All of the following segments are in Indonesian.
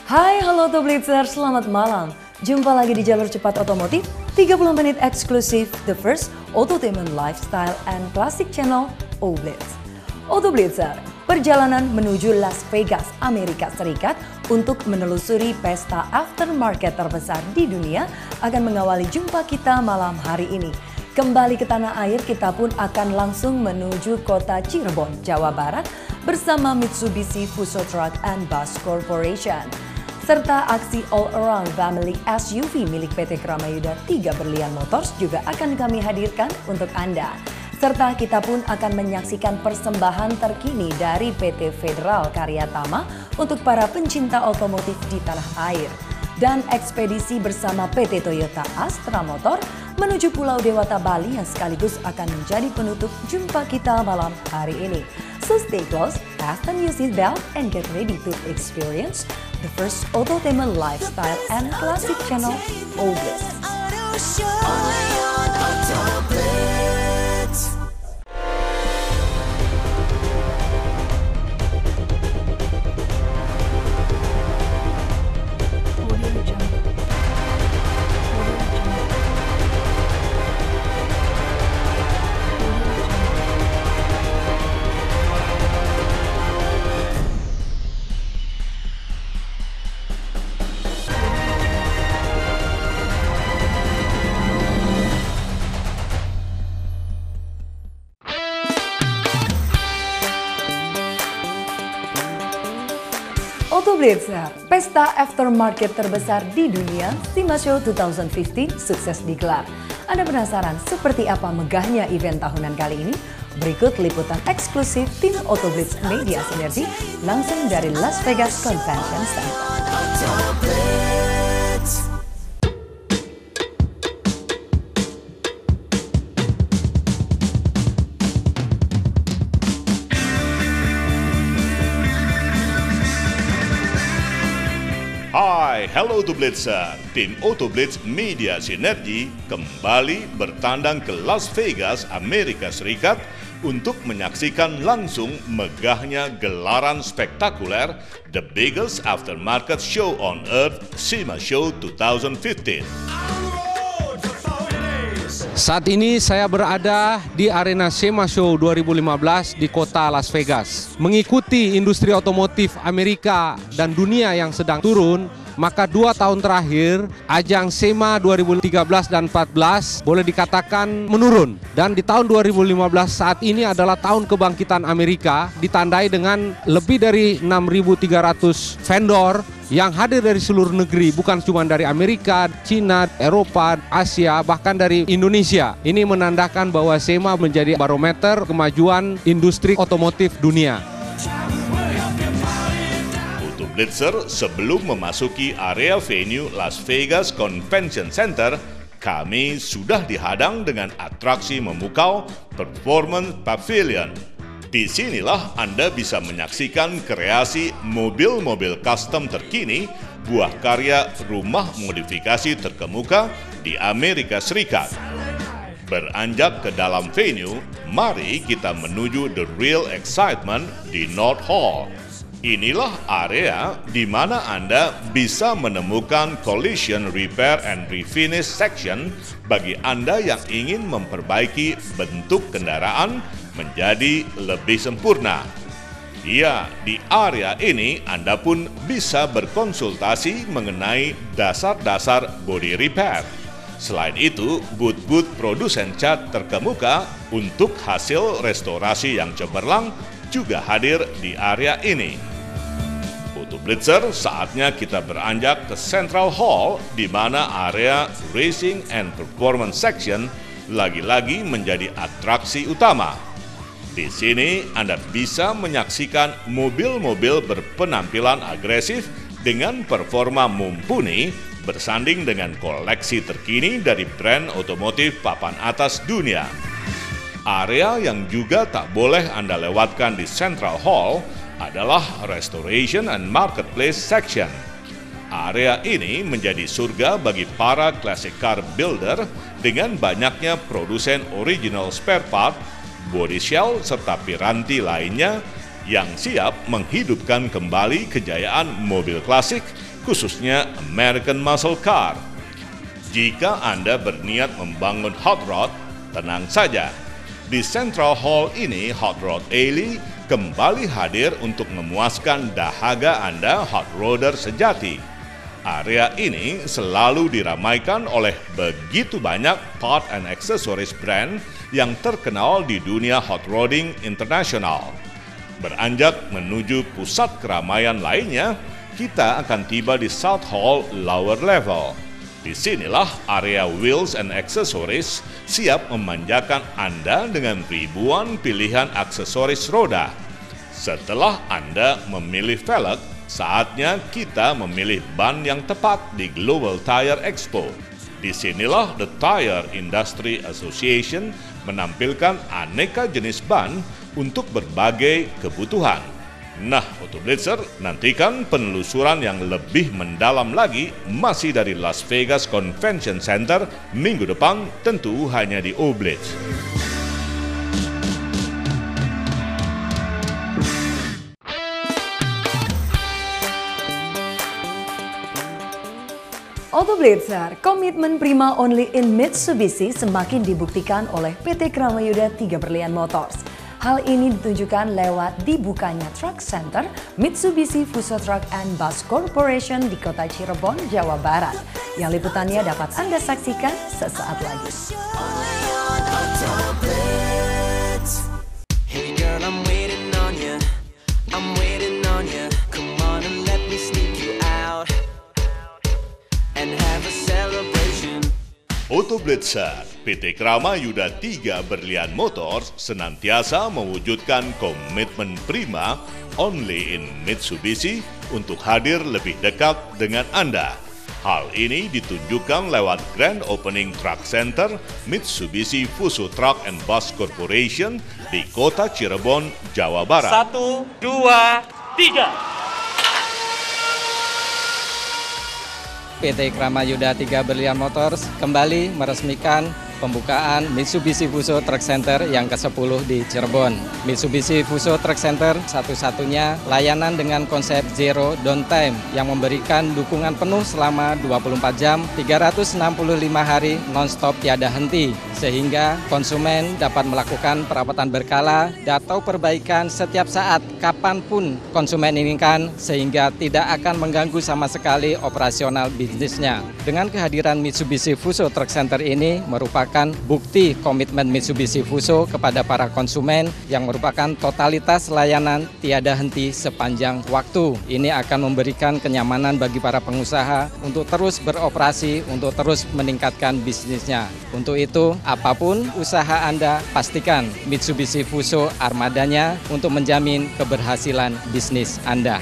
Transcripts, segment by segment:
Hai, halo Autoblitzer, selamat malam. Jumpa lagi di Jalur Cepat Otomotif, 30 menit eksklusif The First Autotainment Lifestyle and Classic Channel, Autoblitz. Autoblitzer, perjalanan menuju Las Vegas, Amerika Serikat untuk menelusuri pesta aftermarket terbesar di dunia akan mengawali jumpa kita malam hari ini. Kembali ke tanah air, kita pun akan langsung menuju kota Cirebon, Jawa Barat bersama Mitsubishi Fuso Truck and Bus Corporation. Serta aksi All Around Family SUV milik PT Kramayuda 3 Berlian Motors juga akan kami hadirkan untuk Anda. Serta kita pun akan menyaksikan persembahan terkini dari PT Federal Karyatama untuk para pencinta otomotif di tanah air. Dan ekspedisi bersama PT Toyota Astra Motor menuju Pulau Dewata Bali yang sekaligus akan menjadi penutup jumpa kita malam hari ini. So stay close, fasten your seatbelt, and get ready to experience the first Autotainment Lifestyle and Classic Channel, Autoblitz. Autoblitzer, pesta aftermarket terbesar di dunia, SEMA Show 2015 sukses digelar. Anda penasaran seperti apa megahnya event tahunan kali ini? Berikut liputan eksklusif tim Autoblitz Media Sinergi langsung dari Las Vegas Convention Center. Hai, hello Autoblitzer. Tim Autoblitz Media Sinergi kembali bertandang ke Las Vegas, Amerika Serikat untuk menyaksikan langsung megahnya gelaran spektakuler The Biggest Aftermarket Show on Earth, SEMA Show 2015. Saat ini saya berada di arena SEMA Show 2015 di kota Las Vegas. Mengikuti industri otomotif Amerika dan dunia yang sedang turun, maka 2 tahun terakhir ajang SEMA 2013 dan 2014 boleh dikatakan menurun. Dan di tahun 2015 saat ini adalah tahun kebangkitan Amerika, ditandai dengan lebih dari 6.300 vendor yang hadir dari seluruh negeri, bukan cuma dari Amerika, Cina, Eropa, Asia, bahkan dari Indonesia. Ini menandakan bahwa SEMA menjadi barometer kemajuan industri otomotif dunia. Autoblitzer, sebelum memasuki area venue Las Vegas Convention Center, kami sudah dihadang dengan atraksi memukau Performance Pavilion. Disinilah Anda bisa menyaksikan kreasi mobil-mobil custom terkini, buah karya rumah modifikasi terkemuka di Amerika Serikat. Beranjak ke dalam venue, mari kita menuju The Real Excitement di North Hall. Inilah area di mana Anda bisa menemukan collision repair and refinish section bagi Anda yang ingin memperbaiki bentuk kendaraan menjadi lebih sempurna. Ya, di area ini Anda pun bisa berkonsultasi mengenai dasar-dasar body repair. Selain itu, booth-booth produsen cat terkemuka untuk hasil restorasi yang cemerlang juga hadir di area ini. Autoblitzer, saatnya kita beranjak ke Central Hall di mana area Racing and Performance Section lagi-lagi menjadi atraksi utama. Di sini Anda bisa menyaksikan mobil-mobil berpenampilan agresif dengan performa mumpuni bersanding dengan koleksi terkini dari brand otomotif papan atas dunia. Area yang juga tak boleh Anda lewatkan di Central Hall adalah Restoration and Marketplace Section. Area ini menjadi surga bagi para classic car builder dengan banyaknya produsen original spare part, body shell, serta piranti lainnya yang siap menghidupkan kembali kejayaan mobil klasik khususnya American Muscle Car. Jika Anda berniat membangun hot rod, tenang saja. Di Central Hall ini, Hot Rod Alley kembali hadir untuk memuaskan dahaga Anda hot rodder sejati. Area ini selalu diramaikan oleh begitu banyak part and accessories brand yang terkenal di dunia hot rodding internasional. Beranjak menuju pusat keramaian lainnya, kita akan tiba di South Hall Lower Level. Disinilah area wheels and accessories siap memanjakan Anda dengan ribuan pilihan aksesoris roda. Setelah Anda memilih velg, saatnya kita memilih ban yang tepat di Global Tire Expo. Disinilah The Tire Industry Association menampilkan aneka jenis ban untuk berbagai kebutuhan. Nah, Autoblitzer, nantikan penelusuran yang lebih mendalam lagi masih dari Las Vegas Convention Center minggu depan, tentu hanya di Oblitz. Autoblitzer, komitmen prima only in Mitsubishi semakin dibuktikan oleh PT Kramayuda 3 Berlian Motors. Hal ini ditunjukkan lewat dibukanya Truck Center Mitsubishi Fuso Truck and Bus Corporation di kota Cirebon, Jawa Barat. Yang liputannya dapat Anda saksikan sesaat lagi. Hey girl, I'm waiting on you. I'm waiting on you. Come on and let me sneak you out and have a celebration. Autoblitzer, PT Kramayuda 3 Berlian Motors senantiasa mewujudkan komitmen prima only in Mitsubishi untuk hadir lebih dekat dengan Anda. Hal ini ditunjukkan lewat Grand Opening Truck Center Mitsubishi Fuso Truck and Bus Corporation di kota Cirebon, Jawa Barat. 1, 2, 3. PT Kramayuda 3 Berlian Motors kembali meresmikan pembukaan Mitsubishi Fuso Truck Center yang ke-10 di Cirebon. Mitsubishi Fuso Truck Center satu-satunya layanan dengan konsep Zero Downtime yang memberikan dukungan penuh selama 24 jam, 365 hari non-stop tiada henti, sehingga konsumen dapat melakukan perawatan berkala atau perbaikan setiap saat, kapanpun konsumen inginkan, sehingga tidak akan mengganggu sama sekali operasional bisnisnya. Dengan kehadiran Mitsubishi Fuso Truck Center ini merupakan bukti komitmen Mitsubishi Fuso kepada para konsumen yang merupakan totalitas layanan tiada henti sepanjang waktu. Ini akan memberikan kenyamanan bagi para pengusaha untuk terus beroperasi, untuk terus meningkatkan bisnisnya. Untuk itu, apapun usaha Anda, pastikan Mitsubishi Fuso armadanya untuk menjamin keberhasilan bisnis Anda.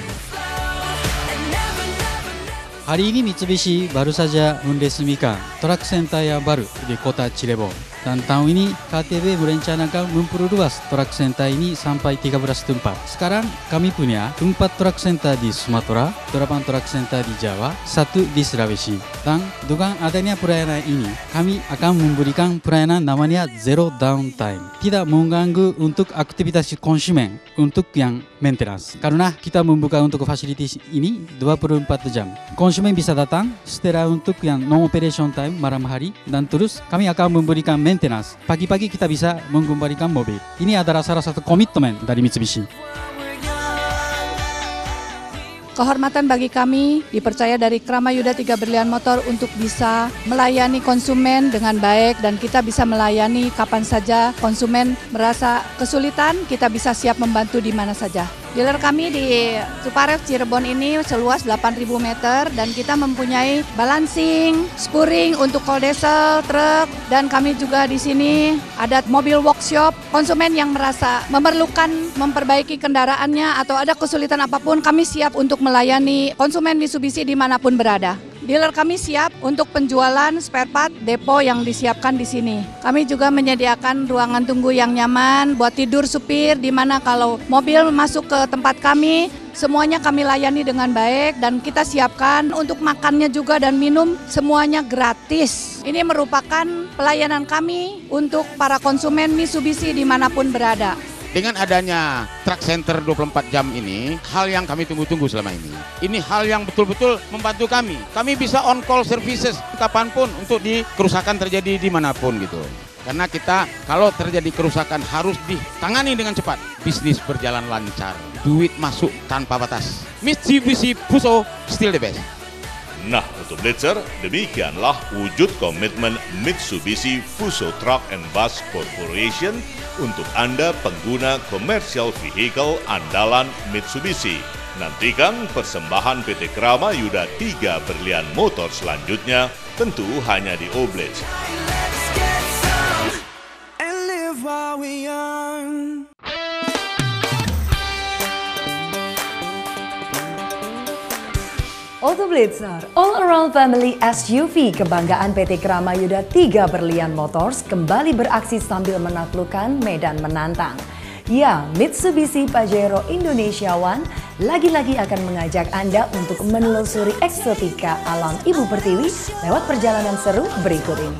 Hari ini Mitsubishi baru saja meresmikan Truck Center yang baru di kota Cirebon. Dan tahun ini KTB merencanakan memperluas Truck Center ini sampai 13 tempat. Sekarang kami punya 4 Truck Center di Sumatera, 8 Truck Center di Jawa, 1 di Sulawesi. Dan dengan adanya pelayanan ini, kami akan memberikan pelayanan namanya Zero Downtime. Tidak mengganggu untuk aktivitas konsumen untuk yang maintenance. Karena kita membuka untuk fasilitas ini 24 jam. Konsumen bisa datang setelah untuk yang non-operation time malam hari, dan terus kami akan memberikan maintenance. Pagi-pagi kita bisa mengembalikan mobil. Ini adalah salah satu komitmen dari Mitsubishi. Kehormatan bagi kami dipercaya dari Kramayuda 3 Berlian Motor untuk bisa melayani konsumen dengan baik, dan kita bisa melayani kapan saja konsumen merasa kesulitan, kita bisa siap membantu di mana saja. Dealer kami di Suparev Cirebon ini seluas 8.000 meter, dan kita mempunyai balancing, spuring untuk cold diesel, truk, dan kami juga di sini ada mobil workshop. Konsumen yang merasa memerlukan memperbaiki kendaraannya atau ada kesulitan apapun, kami siap untuk melayani konsumen Mitsubishi dimanapun berada. Dealer kami siap untuk penjualan spare part depo yang disiapkan di sini. Kami juga menyediakan ruangan tunggu yang nyaman buat tidur supir, di mana kalau mobil masuk ke tempat kami, semuanya kami layani dengan baik, dan kita siapkan untuk makannya juga dan minum semuanya gratis. Ini merupakan pelayanan kami untuk para konsumen Mitsubishi dimanapun berada. Dengan adanya Truck Center 24 jam ini, hal yang kami tunggu-tunggu selama ini. Ini hal yang betul-betul membantu kami. Kami bisa on call services kapanpun untuk kerusakan terjadi dimanapun gitu. Karena kita kalau terjadi kerusakan harus ditangani dengan cepat. Bisnis berjalan lancar, duit masuk tanpa batas. Mitsubishi Fuso still the best. Nah, untuk Blitzer, demikianlah wujud komitmen Mitsubishi Fuso Truck and Bus Corporation untuk Anda pengguna commercial vehicle andalan Mitsubishi. Nantikan persembahan PT Krama Yuda 3 berlian motor selanjutnya, tentu hanya di Oblitz. Auto Blitzer, all-around family SUV kebanggaan PT Krama Yuda 3 berlian Motors kembali beraksi sambil menaklukkan medan menantang. Ya, Mitsubishi Pajero Indonesia One lagi-lagi akan mengajak Anda untuk menelusuri eksotika alam Ibu Pertiwi lewat perjalanan seru berikut ini.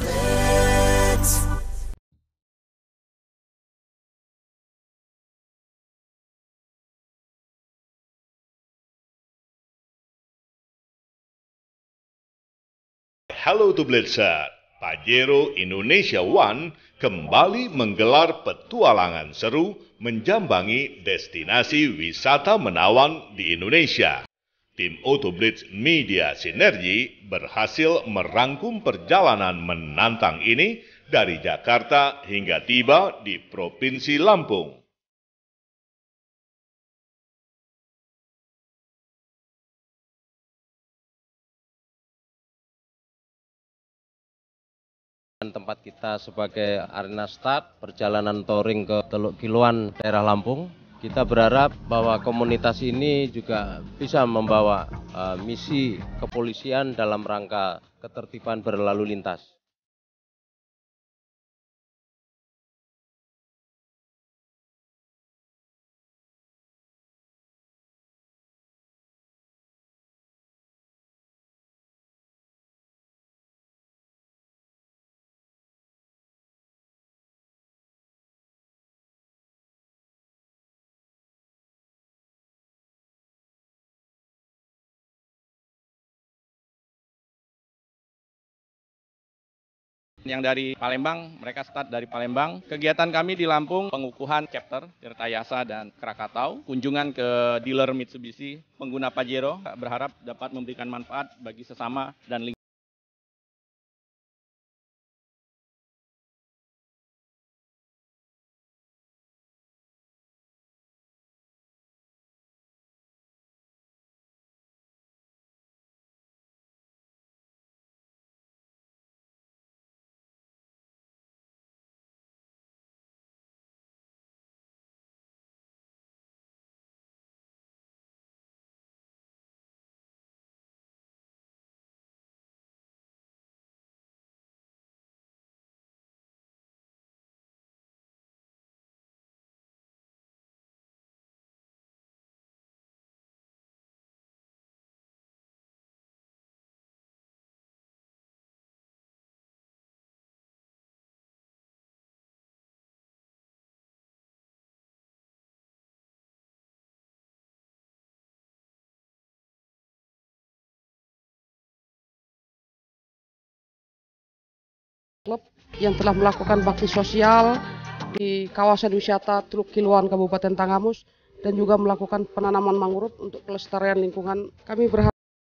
Halo to Blitzer, Pajero Indonesia One kembali menggelar petualangan seru menjambangi destinasi wisata menawan di Indonesia. Tim Autoblitz Media Sinergi berhasil merangkum perjalanan menantang ini dari Jakarta hingga tiba di Provinsi Lampung. Tempat kita sebagai arena start perjalanan touring ke Teluk Kiluan daerah Lampung. Kita berharap bahwa komunitas ini juga bisa membawa misi kepolisian dalam rangka ketertiban berlalu lintas. Yang dari Palembang, mereka start dari Palembang. Kegiatan kami di Lampung, pengukuhan chapter, Tirtayasa dan Krakatau. Kunjungan ke dealer Mitsubishi, pengguna Pajero, berharap dapat memberikan manfaat bagi sesama dan lingkungan. Klub yang telah melakukan bakti sosial di kawasan wisata Teluk Kiluan Kabupaten Tanggamus dan juga melakukan penanaman mangrove untuk kelestarian lingkungan. Kami berharap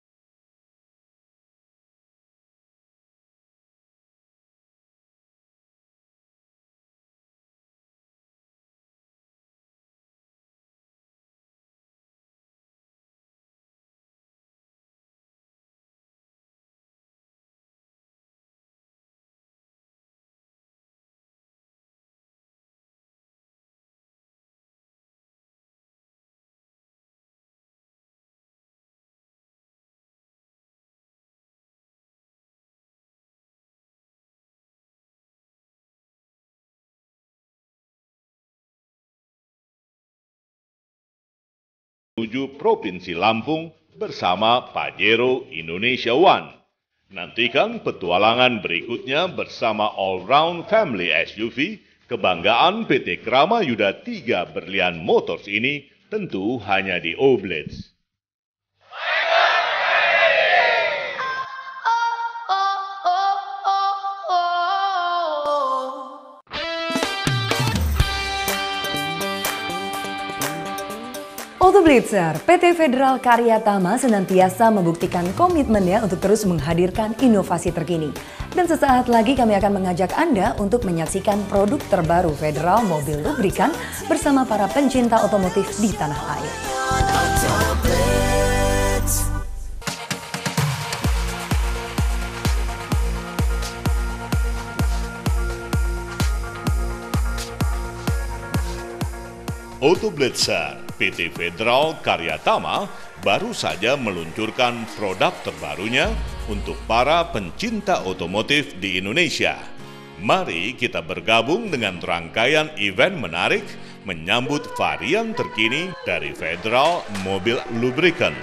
menuju Provinsi Lampung bersama Pajero Indonesia One. Nantikan petualangan berikutnya bersama all-round family SUV Kebanggaan PT Krama Yuda 3 Berlian Motors ini tentu hanya di Oblets. Autoblitzer, PT Federal Karya Tama senantiasa membuktikan komitmennya untuk terus menghadirkan inovasi terkini. Dan sesaat lagi kami akan mengajak Anda untuk menyaksikan produk terbaru Federal Mobil Lubrikan bersama para pencinta otomotif di tanah air. Autoblitzer, PT Federal Karya Tama baru saja meluncurkan produk terbarunya untuk para pencinta otomotif di Indonesia. Mari kita bergabung dengan rangkaian event menarik menyambut varian terkini dari Federal Mobil Lubricant.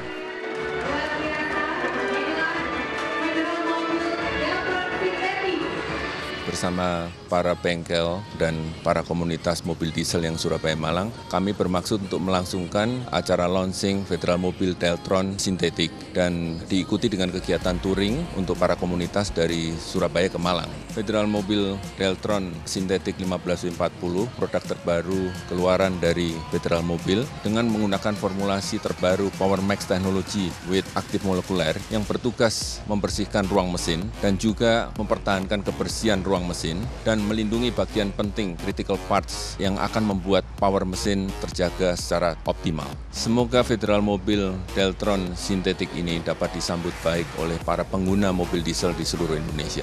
Bersama para bengkel dan para komunitas mobil diesel yang Surabaya Malang, kami bermaksud untuk melangsungkan acara launching Federal Mobil Deltron Sintetik dan diikuti dengan kegiatan touring untuk para komunitas dari Surabaya ke Malang. Federal Mobil Deltron Sintetik 1540, produk terbaru keluaran dari Federal Mobil dengan menggunakan formulasi terbaru Power Max Technology with Active Molecular yang bertugas membersihkan ruang mesin dan juga mempertahankan kebersihan ruang mesin dan melindungi bagian penting critical parts yang akan membuat power mesin terjaga secara optimal. Semoga Federal Mobil Deltron Sintetik ini dapat disambut baik oleh para pengguna mobil diesel di seluruh Indonesia.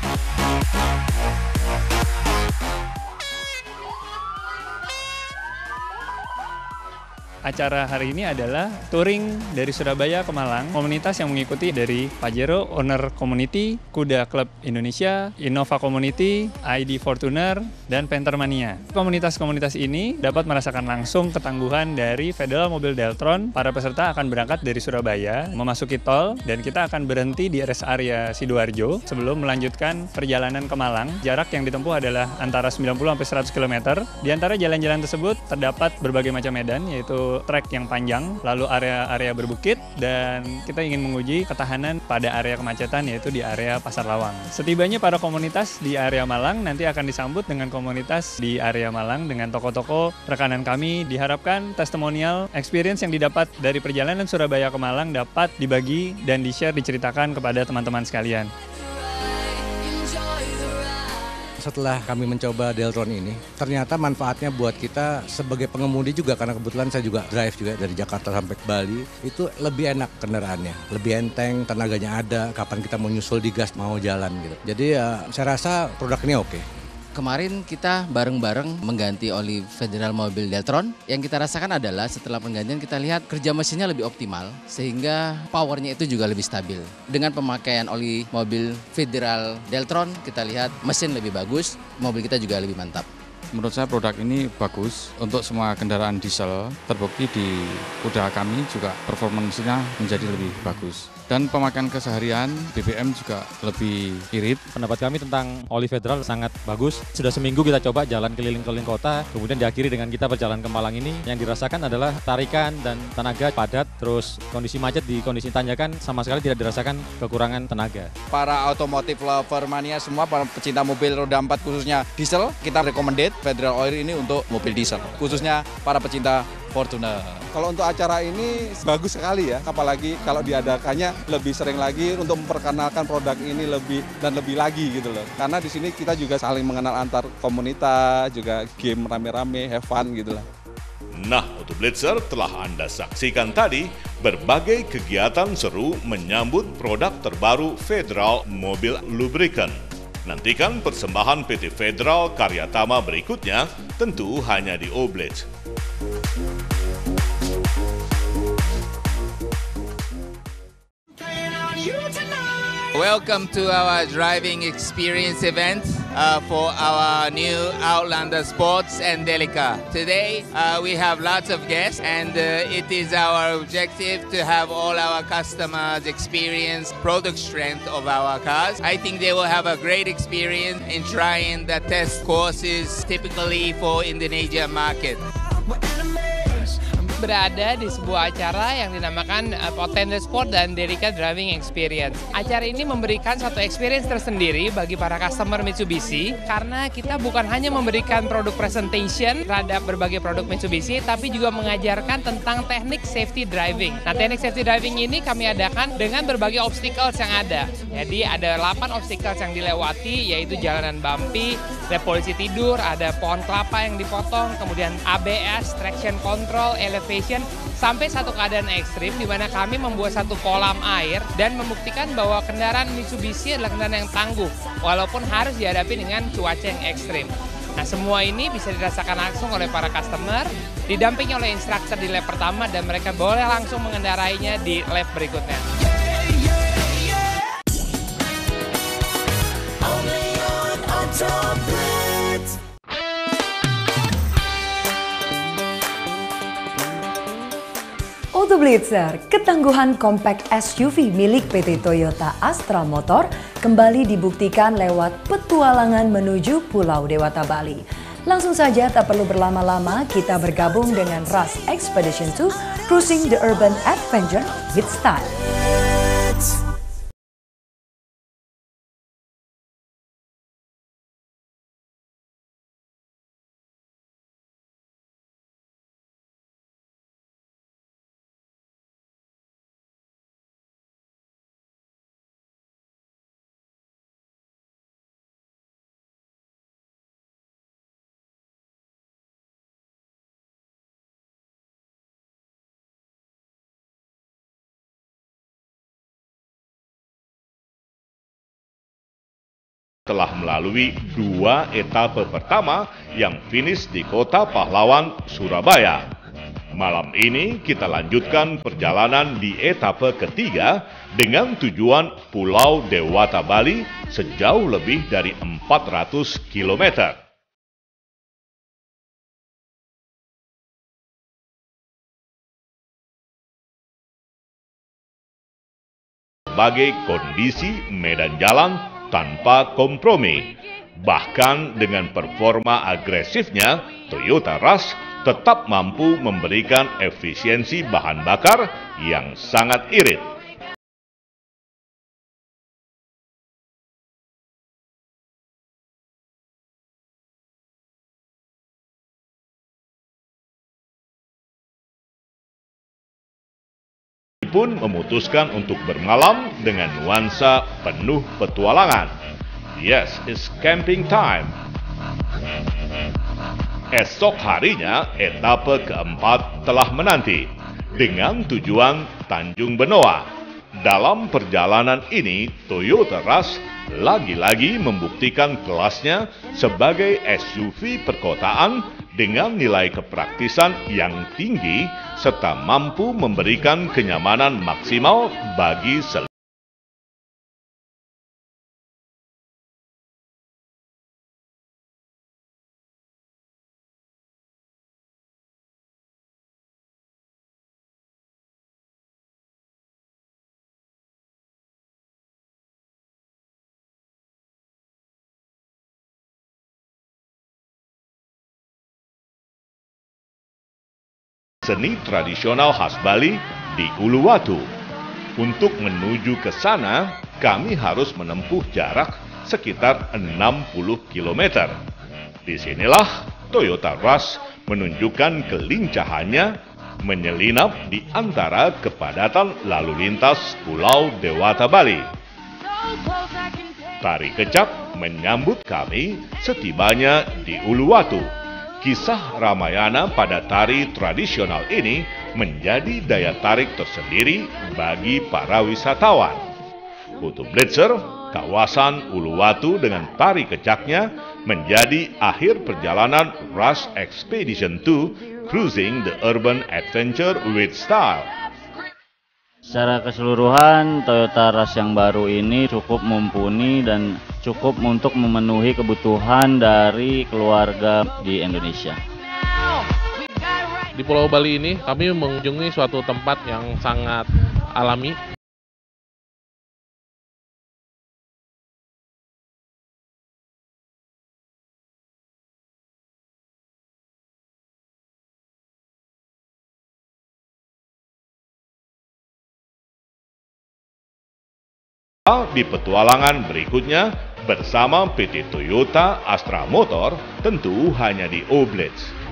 Acara hari ini adalah touring dari Surabaya ke Malang, komunitas yang mengikuti dari Pajero Owner Community, Kuda Club Indonesia, Innova Community, ID Fortuner, dan Pentermania. Komunitas-komunitas ini dapat merasakan langsung ketangguhan dari Federal Mobil Deltron. Para peserta akan berangkat dari Surabaya, memasuki tol, dan kita akan berhenti di rest area Sidoarjo sebelum melanjutkan perjalanan ke Malang. Jarak yang ditempuh adalah antara 90-100 km. Di antara jalan-jalan tersebut terdapat berbagai macam medan, yaitu trek yang panjang, lalu area-area berbukit, dan kita ingin menguji ketahanan pada area kemacetan, yaitu di area Pasar Lawang. Setibanya para komunitas di area Malang nanti akan disambut dengan komunitas di area Malang dengan toko-toko rekanan kami. Diharapkan testimonial experience yang didapat dari perjalanan Surabaya ke Malang dapat dibagi dan di-share, diceritakan kepada teman-teman sekalian. Setelah kami mencoba Deltron ini, ternyata manfaatnya buat kita sebagai pengemudi juga, karena kebetulan saya juga drive juga dari Jakarta sampai ke Bali, itu lebih enak kendaraannya, lebih enteng, tenaganya ada, kapan kita mau nyusul di gas, mau jalan gitu. Jadi ya saya rasa produk ini oke. Kemarin kita bareng-bareng mengganti oli Federal Mobil Deltron. Yang kita rasakan adalah setelah penggantian kita lihat kerja mesinnya lebih optimal sehingga powernya itu juga lebih stabil. Dengan pemakaian oli mobil Federal Deltron kita lihat mesin lebih bagus, mobil kita juga lebih mantap. Menurut saya produk ini bagus untuk semua kendaraan diesel. Terbukti di Kuda kami juga performancenya menjadi lebih bagus. Dan pemakaian keseharian BBM juga lebih irit. Pendapat kami tentang oli Federal sangat bagus. Sudah seminggu kita coba jalan keliling-keliling kota, kemudian diakhiri dengan kita berjalan ke Malang ini. Yang dirasakan adalah tarikan dan tenaga padat, terus kondisi macet di kondisi tanjakan sama sekali tidak dirasakan kekurangan tenaga. Para otomotif lover mania semua, para pecinta mobil roda 4 khususnya diesel, kita recommended Federal Oil ini untuk mobil diesel, khususnya para pecinta Fortuner. Kalau untuk acara ini bagus sekali ya, apalagi kalau diadakannya lebih sering lagi untuk memperkenalkan produk ini lebih lagi gitu loh. Karena di sini kita juga saling mengenal antar komunitas, juga game rame-rame, have fun gitu lah. Nah, Autoblitzer telah Anda saksikan tadi berbagai kegiatan seru menyambut produk terbaru Federal Mobil Lubricant. Nantikan persembahan PT Federal Karya Tama berikutnya tentu hanya di Oblets. Welcome to our driving experience event. for our new Outlander Sports and Delica. Today we have lots of guests, and it is our objective to have all our customers experience product strength of our cars. I think they will have a great experience in trying the test courses typically for Indonesia market. Berada di sebuah acara yang dinamakan Outlander Sport dan Delica Driving Experience. Acara ini memberikan satu experience tersendiri bagi para customer Mitsubishi karena kita bukan hanya memberikan produk presentation terhadap berbagai produk Mitsubishi, tapi juga mengajarkan tentang teknik safety driving. Nah, teknik safety driving ini kami adakan dengan berbagai obstacles yang ada. Jadi ada 8 obstacles yang dilewati, yaitu jalanan bumpy, ada polisi tidur, ada pohon kelapa yang dipotong, kemudian ABS, traction control, elevation, sampai satu keadaan ekstrim di mana kami membuat satu kolam air dan membuktikan bahwa kendaraan Mitsubishi adalah kendaraan yang tangguh walaupun harus dihadapi dengan cuaca yang ekstrim. Nah, semua ini bisa dirasakan langsung oleh para customer, didampingi oleh instruktur di lap pertama, dan mereka boleh langsung mengendarainya di lap berikutnya. Auto Blitzer, ketangguhan compact SUV milik PT Toyota Astra Motor kembali dibuktikan lewat petualangan menuju Pulau Dewata Bali. Langsung saja, tak perlu berlama-lama, kita bergabung dengan Rush Expedition 2 Cruising the Urban Adventure with Style. Telah melalui 2 etape pertama yang finish di Kota Pahlawan, Surabaya. Malam ini kita lanjutkan perjalanan di etape ketiga dengan tujuan Pulau Dewata Bali sejauh lebih dari 400 km. Sebagai kondisi medan jalan tanpa kompromi. Bahkan dengan performa agresifnya, Toyota Rush tetap mampu memberikan efisiensi bahan bakar yang sangat irit. Pun memutuskan untuk bermalam dengan nuansa penuh petualangan. Yes, it's camping time. Esok harinya, etape keempat telah menanti dengan tujuan Tanjung Benoa. Dalam perjalanan ini, Toyota Rush lagi-lagi membuktikan kelasnya sebagai SUV perkotaan dengan nilai kepraktisan yang tinggi serta mampu memberikan kenyamanan maksimal bagi seluruh. Seni tradisional khas Bali di Uluwatu. Untuk menuju ke sana, kami harus menempuh jarak sekitar 60 km. Disinilah Toyota Rush menunjukkan kelincahannya menyelinap di antara kepadatan lalu lintas Pulau Dewata Bali. Tari kecak menyambut kami setibanya di Uluwatu. Kisah Ramayana pada tari tradisional ini menjadi daya tarik tersendiri bagi para wisatawan. Auto Blitzer, kawasan Uluwatu dengan tari kecaknya menjadi akhir perjalanan Rush Expedition 2 Cruising the Urban Adventure with Style. Secara keseluruhan, Toyota Rush yang baru ini cukup mumpuni dan cukup untuk memenuhi kebutuhan dari keluarga di Indonesia. Di Pulau Bali ini kami mengunjungi suatu tempat yang sangat alami. Di petualangan berikutnya bersama PT Toyota Astra Motor, tentu hanya di Oblets.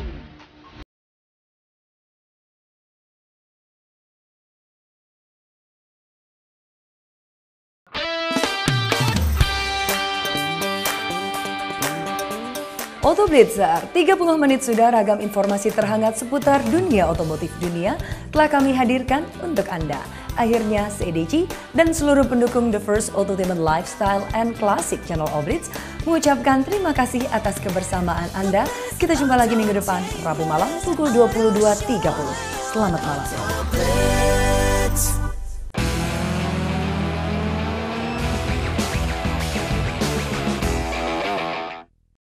Auto Blitzer, 30 menit sudah ragam informasi terhangat seputar dunia otomotif dunia telah kami hadirkan untuk Anda. Akhirnya CDC dan seluruh pendukung The First Autotainment Lifestyle and Classic Channel Oblitz mengucapkan terima kasih atas kebersamaan Anda. Kita jumpa lagi minggu depan, Rabu malam pukul 22.30. Selamat malam.